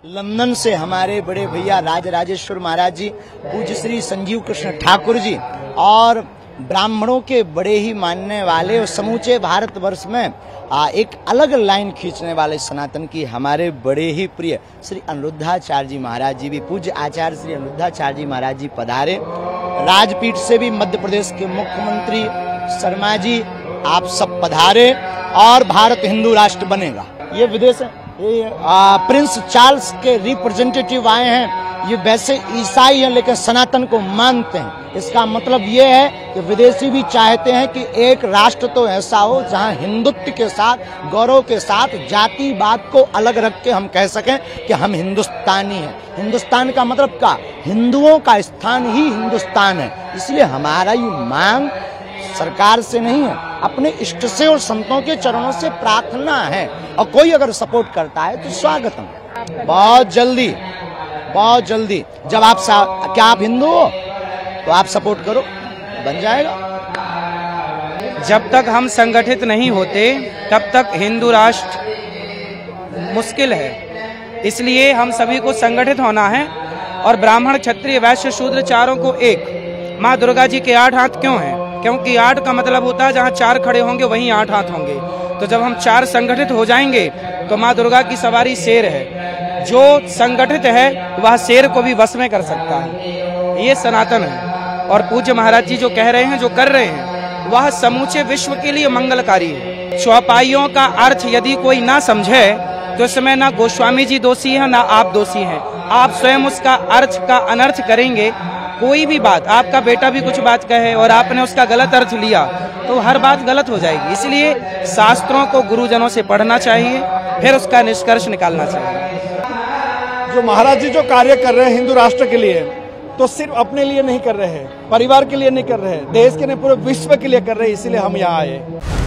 London से हमारे बड़े भैया राजराजेश्वर महाराज जी, पूज्य श्री संजीव कृष्ण ठाकुर जी और ब्राह्मणों के बड़े ही मानने वाले और समूचे भारतवर्ष में एक अलग लाइन खींचने वाले सनातन की हमारे बड़े ही प्रिय श्री अनिरुद्धाचार्य जी महाराज जी भी, पूज्य आचार्य श्री अनिरुद्धाचार्य जी महाराज जी पधारे। राजपीठ से भी मध्य प्रदेश के मुख्यमंत्री शर्मा जी आप सब पधारे और भारत हिंदू राष्ट्र बनेगा। ये विदेश प्रिंस चार्ल्स के रिप्रेजेंटेटिव आए हैं। ये वैसे ईसाई हैं लेकिन सनातन को मानते हैं। इसका मतलब ये है कि विदेशी भी चाहते हैं कि एक राष्ट्र तो ऐसा हो जहां हिंदुत्व के साथ, गौरव के साथ, जातिवाद को अलग रख के हम कह सकें कि हम हिंदुस्तानी हैं। हिंदुस्तान का मतलब क्या? हिंदुओं का स्थान ही हिंदुस्तान है। इसलिए हमारा ये मांग सरकार से नहीं है, अपने इष्ट से और संतों के चरणों से प्रार्थना है। और कोई अगर सपोर्ट करता है तो स्वागतम। बहुत जल्दी जब आप क्या आप हिंदू हो तो आप सपोर्ट करो, बन जाएगा। जब तक हम संगठित नहीं होते तब तक हिंदू राष्ट्र मुश्किल है। इसलिए हम सभी को संगठित होना है और ब्राह्मण, क्षत्रिय, वैश्य, शूद्र चारों को एक। माँ दुर्गा जी के 8 हाथ क्यों हैं? क्योंकि 8 का मतलब होता है जहाँ 4 खड़े होंगे वहीं 8 हाथ होंगे। तो जब हम 4 संगठित हो जाएंगे तो माँ दुर्गा की सवारी शेर है। जो संगठित है वह शेर को भी वश में कर सकता है। ये सनातन है। और पूज्य महाराज जी जो कह रहे हैं, जो कर रहे हैं, वह समूचे विश्व के लिए मंगलकारी है। चौपाइयों का अर्थ यदि कोई ना समझे तो इसमें ना गोस्वामी जी दोषी है ना आप दोषी हैं। आप स्वयं उसका अर्थ का अनर्थ करेंगे। कोई भी बात, आपका बेटा भी कुछ बात कहे और आपने उसका गलत अर्थ लिया तो हर बात गलत हो जाएगी। इसलिए शास्त्रों को गुरुजनों से पढ़ना चाहिए, फिर उसका निष्कर्ष निकालना चाहिए। जो महाराज जी जो कार्य कर रहे हैं हिंदू राष्ट्र के लिए, तो सिर्फ अपने लिए नहीं कर रहे हैं, परिवार के लिए नहीं कर रहे हैं, देश के नहीं पूरे विश्व के लिए कर रहे हैं। इसीलिए हम यहाँ आए।